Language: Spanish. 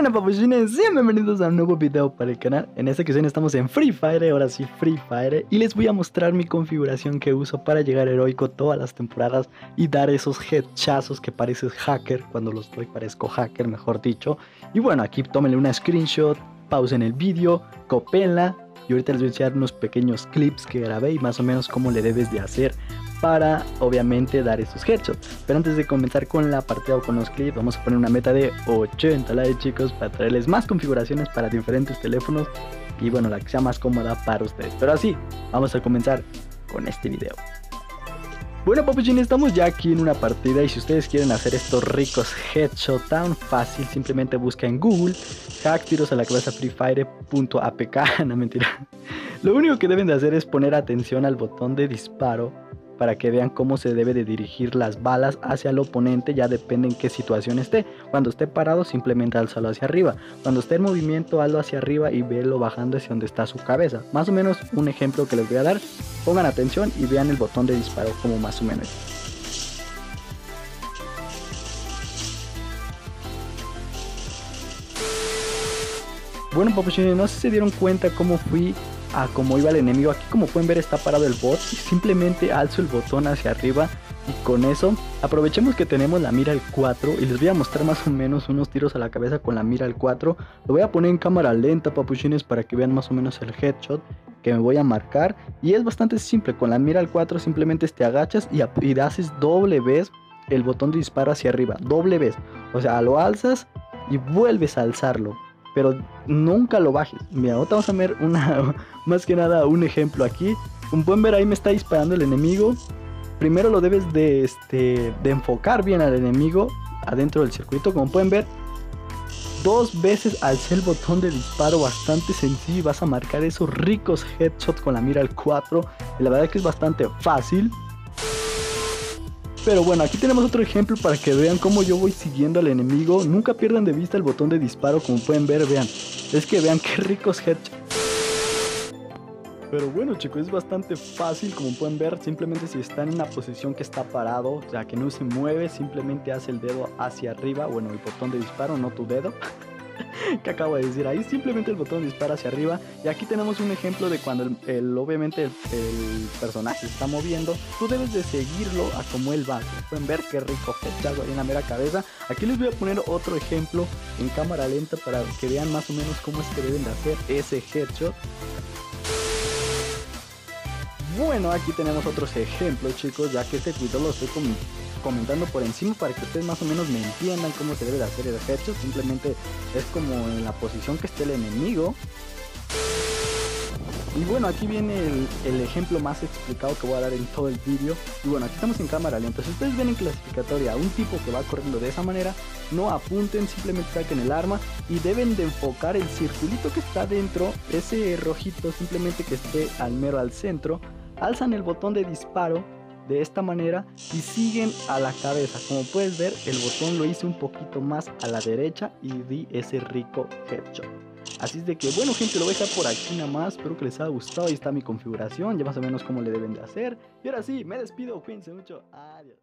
Bueno, papuchines, sean bienvenidos a un nuevo video para el canal. En esta ocasión estamos en Free Fire, ahora sí Free Fire, y les voy a mostrar mi configuración que uso para llegar heroico todas las temporadas y dar esos headshazos que pareces hacker. Cuando los doy parezco hacker, mejor dicho. Y bueno, aquí tómenle una screenshot, pausen el vídeo, copénla, y ahorita les voy a enseñar unos pequeños clips que grabé y más o menos cómo le debes de hacer para obviamente dar esos headshots. Pero antes de comenzar con la partida o con los clips, vamos a poner una meta de 80 likes, chicos, para traerles más configuraciones para diferentes teléfonos y bueno, la que sea más cómoda para ustedes. Pero así, vamos a comenzar con este video. Bueno, papuchines, estamos ya aquí en una partida y si ustedes quieren hacer estos ricos headshots tan fácil, simplemente busca en Google hack tiros a la cabeza freefire.apk. No, mentira. Lo único que deben de hacer es poner atención al botón de disparo para que vean cómo se debe de dirigir las balas hacia el oponente. Ya depende en qué situación esté. Cuando esté parado, simplemente álzalo hacia arriba. Cuando esté en movimiento, hazlo hacia arriba y velo bajando hacia donde está su cabeza. Más o menos un ejemplo que les voy a dar. Pongan atención y vean el botón de disparo como más o menos. Bueno, papuchines, no sé si se dieron cuenta cómo fui a cómo iba el enemigo. Aquí, como pueden ver, está parado el bot y simplemente alzo el botón hacia arriba y con eso aprovechemos que tenemos la mira al 4 y les voy a mostrar más o menos unos tiros a la cabeza con la mira al 4. Lo voy a poner en cámara lenta, papuchines, para que vean más o menos el headshot que me voy a marcar, y es bastante simple. Con la mira al 4 simplemente te agachas y haces doble vez el botón de disparo hacia arriba, doble vez, o sea, lo alzas y vuelves a alzarlo, pero nunca lo bajes. Mira, ahora vamos a ver más que nada un ejemplo aquí. Como pueden ver, ahí me está disparando el enemigo. Primero lo debes de enfocar bien al enemigo adentro del circuito. Como pueden ver, dos veces alcé el botón de disparo, bastante sencillo, y vas a marcar esos ricos headshots con la mira al 4. Y la verdad que es bastante fácil. Pero bueno, aquí tenemos otro ejemplo para que vean cómo yo voy siguiendo al enemigo. Nunca pierdan de vista el botón de disparo, como pueden ver, vean. Es que vean qué ricos headshots. Pero bueno, chicos, es bastante fácil, como pueden ver. Simplemente si está en una posición que está parado, o sea, que no se mueve, simplemente hace el dedo hacia arriba. Bueno, el botón de disparo, no tu dedo. Que acabo de decir ahí, simplemente el botón dispara hacia arriba. Y aquí tenemos un ejemplo de cuando obviamente el personaje se está moviendo, tú debes de seguirlo a como él va. Pueden ver qué rico headshot ahí en la mera cabeza. Aquí les voy a poner otro ejemplo en cámara lenta para que vean más o menos cómo es que deben de hacer ese headshot. Bueno, aquí tenemos otros ejemplos, chicos, ya que este video lo estoy comentando por encima para que ustedes más o menos me entiendan cómo se debe de hacer el headshot. Simplemente es como en la posición que esté el enemigo. Y bueno, aquí viene el ejemplo más explicado que voy a dar en todo el vídeo. Y bueno, aquí estamos en cámara lenta. Si ustedes ven en clasificatoria a un tipo que va corriendo de esa manera, no apunten, simplemente saquen el arma y deben de enfocar el circulito que está dentro, ese rojito, simplemente que esté al centro. Alzan el botón de disparo de esta manera y siguen a la cabeza. Como puedes ver, el botón lo hice un poquito más a la derecha y di ese rico headshot. Así es de que bueno, gente, lo voy a dejar por aquí nada más. Espero que les haya gustado. Ahí está mi configuración, ya más o menos cómo le deben de hacer. Y ahora sí, me despido, cuídense mucho, adiós.